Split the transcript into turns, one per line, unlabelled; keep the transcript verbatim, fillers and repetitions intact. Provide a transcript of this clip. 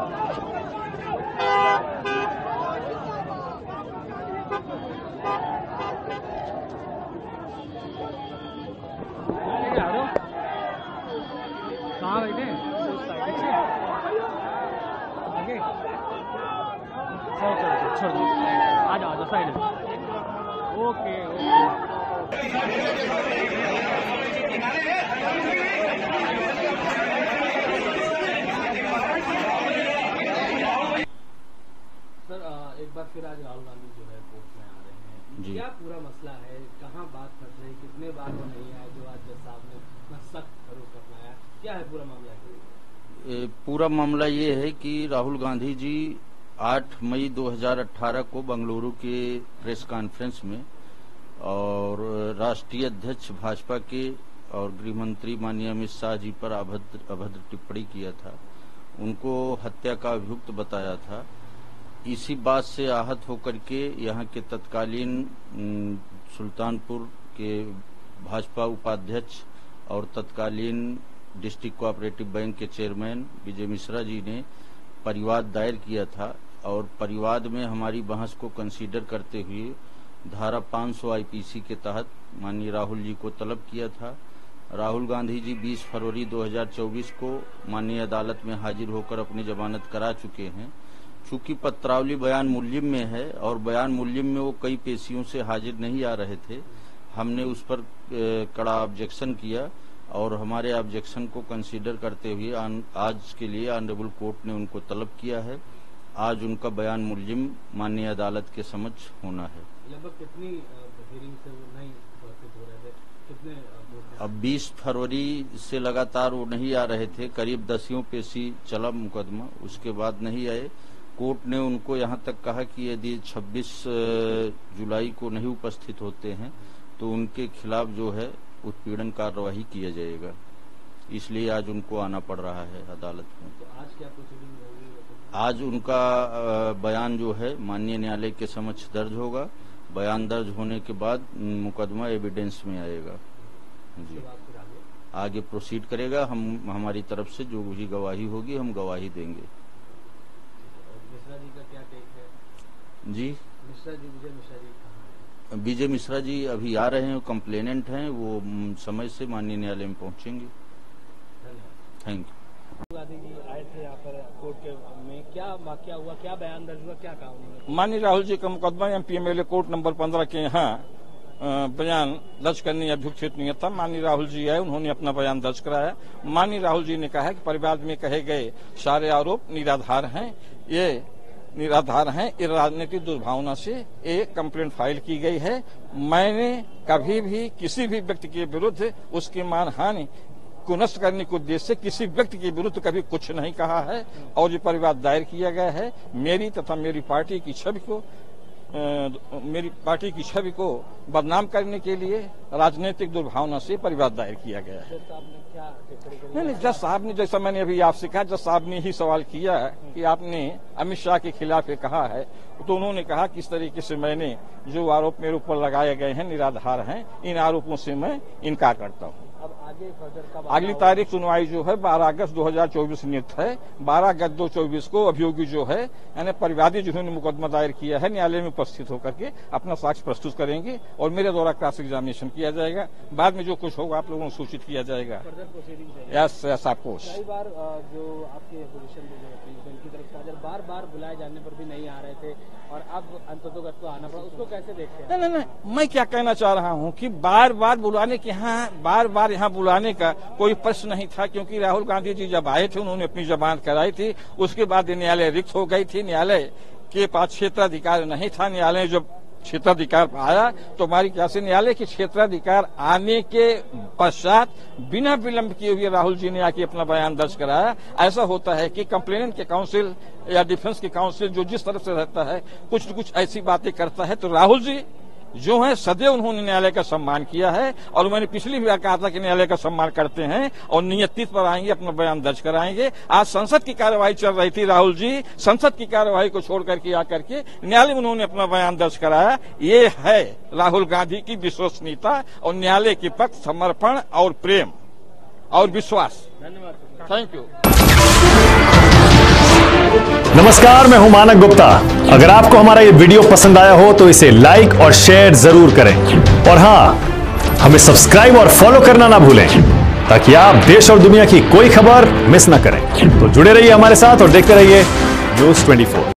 कहाँ बैठे? आगे चलो चलो छोड़ दो, आ जाओ आ जाओ साइड में। ओके ओके
सर, एक बार फिर आज राहुल गांधी जो है कोर्ट में आ रहे हैं, क्या पूरा मसला है, कहाँ बात फंस रही, कितने बार वो नहीं आए जो आज जज साहब ने इतना सख्त आरोप लगाया, क्या है पूरा मामला?
ए, पूरा मामला ये है कि राहुल गांधी जी आठ मई दो हज़ार अठारह को बंगलुरु के प्रेस कॉन्फ्रेंस में और राष्ट्रीय अध्यक्ष भाजपा के और गृह मंत्री माननीय अमित शाह जी पर अभद्र अभद्र टिप्पणी किया था, उनको हत्या का अभियुक्त बताया था। इसी बात से आहत होकर के यहाँ के तत्कालीन सुल्तानपुर के भाजपा उपाध्यक्ष और तत्कालीन डिस्ट्रिक्ट कोऑपरेटिव बैंक के चेयरमैन विजय मिश्रा जी ने परिवाद दायर किया था और परिवाद में हमारी बहस को कंसीडर करते हुए धारा पाँच सौ आईपीसी के तहत माननीय राहुल जी को तलब किया था। राहुल गांधी जी बीस फरवरी दो हज़ार चौबीस को माननीय अदालत में हाजिर होकर अपनी जमानत करा चुके हैं। चूंकि पत्रावली बयान मुल्जिम में है और बयान मुल्जिम में वो कई पेशियों से हाजिर नहीं आ रहे थे, हमने उस पर कड़ा ऑब्जेक्शन किया और हमारे ऑब्जेक्शन को कंसीडर करते हुए आज के लिए ऑनरेबल कोर्ट ने उनको तलब किया है। आज उनका बयान मुल्जिम माननीय अदालत के समक्ष होना है।
लगभग कितनी हियरिंग से वो नहीं उपस्थित हो रहे थे? कितने?
अब बीस फरवरी से लगातार वो नहीं आ रहे थे, करीब दसियों पेशी चला मुकदमा, उसके बाद नहीं आए। कोर्ट ने उनको यहाँ तक कहा कि यदि छब्बीस जुलाई को नहीं उपस्थित होते हैं तो उनके खिलाफ जो है उत्पीड़न कार्रवाई किया जाएगा, इसलिए आज उनको आना पड़ रहा है अदालत में।
तो आज क्या प्रोसीडिंग होगी?
आज उनका बयान जो है माननीय न्यायालय के समक्ष दर्ज होगा। बयान दर्ज होने के बाद मुकदमा एविडेंस में आएगा जी, आगे प्रोसीड करेगा। हम हमारी तरफ से जो भी गवाही होगी हम गवाही देंगे।
मिश्रा जी का क्या टेक है?
जी
मिश्रा जी, विजय मिश्रा जी कहाँ हैं?
विजय मिश्रा जी अभी आ रहे हैं, कंप्लेनेंट हैं, वो समय से माननीय न्यायालय में पहुंचेंगे। Thank you.
गांधी जी आए थे यहाँ पर कोर्ट के में, क्या वाकया हुआ, क्या बयान दर्ज हुआ, क्या कहा उन्होंने?
माननीय राहुल जी का मुकदमा एमपीएमएलए कोर्ट नंबर पंद्रह के यहाँ बयान दर्ज करने अभियुक्त नियत था। माननीय राहुल जी आए, उन्होंने अपना बयान दर्ज कराया। माननीय राहुल जी ने कहा कि परिवाद में कहे गए सारे आरोप निराधार हैं, ये निराधार हैं, ये राजनीतिक दुर्भावना से एक कंप्लेंट फाइल की गई है। मैंने कभी भी किसी भी व्यक्ति के विरुद्ध उसकी मानहानि को नष्ट करने के उद्देश्य से किसी व्यक्ति के विरुद्ध कभी कुछ नहीं कहा है और ये परिवाद दायर किया गया है। मेरी तथा मेरी पार्टी की छवि को आ, मेरी पार्टी की छवि को बदनाम करने के लिए राजनीतिक दुर्भावना से परिवाद दायर किया गया है। नहीं नहीं, जज साहब ने, जैसा मैंने अभी आपसे कहा, जज साहब ने ही सवाल किया कि आपने अमित शाह के खिलाफ ये कहा है, तो उन्होंने कहा कि इस तरीके से मैंने जो आरोप मेरे ऊपर लगाए गए हैं निराधार हैं, इन आरोपों से मैं इनकार करता हूँ।
अब आगे फर्दर कब?
अगली तारीख सुनवाई जो है बारह अगस्त दो हज़ार चौबीस नियुक्त है। बारह अगस्त दो हज़ार चौबीस को अभियोगी जो है यानी परिवादी जिन्होंने मुकदमा दायर किया है न्यायालय में उपस्थित होकर के अपना साक्ष्य प्रस्तुत करेंगे और मेरे द्वारा क्रॉस एग्जामिनेशन किया जाएगा। बाद में जो कुछ होगा आप लोगों को सूचित किया जाएगा। Yes yes of course.
कई बार जो आपके अपोजिशन की तरफ से बार बार बुलाए जाने पर भी नहीं आ रहे थे और अब अंततोगत को आना पड़ा, उसको कैसे देखते हैं?
नहीं नहीं नहीं, मैं क्या कहना चाह रहा हूँ कि बार बार बुलाने के यहाँ बार बार यहाँ बुलाने का कोई प्रश्न नहीं था, क्योंकि राहुल गांधी जी जब आए थे उन्होंने अपनी जमानत कराई थी, उसके बाद न्यायालय रिक्त हो गई थी, न्यायालय के पास क्षेत्राधिकार नहीं था। न्यायालय जब क्षेत्राधिकार आया तो हमारी क्या से न्यायालय के क्षेत्राधिकार आने के पश्चात बिना विलंब किए हुए राहुल जी ने आके अपना बयान दर्ज कराया। ऐसा होता है कि कंप्लेनेंट के काउंसिल या डिफेंस के काउंसिल जो जिस तरफ से रहता है कुछ न कुछ ऐसी बातें करता है, तो राहुल जी जो है सदैव उन्होंने न्यायालय का सम्मान किया है और मैंने पिछली बार कहा था कि न्यायालय का सम्मान करते हैं और नियत पर आएंगे, अपना बयान दर्ज कराएंगे। आज संसद की कार्यवाही चल रही थी, राहुल जी संसद की कार्यवाही को छोड़ करके आकर के न्यायालय में उन्होंने अपना बयान दर्ज कराया। ये है राहुल गांधी की विश्वसनीयता और न्यायालय के पक्ष समर्पण और प्रेम और विश्वास।
धन्यवाद।
Thank you.
नमस्कार, मैं हूं मानक गुप्ता। अगर आपको हमारा ये वीडियो पसंद आया हो तो इसे लाइक और शेयर जरूर करें, और हाँ, हमें सब्सक्राइब और फॉलो करना ना भूलें ताकि आप देश और दुनिया की कोई खबर मिस ना करें। तो जुड़े रहिए हमारे साथ और देखते रहिए न्यूज़ चौबीस।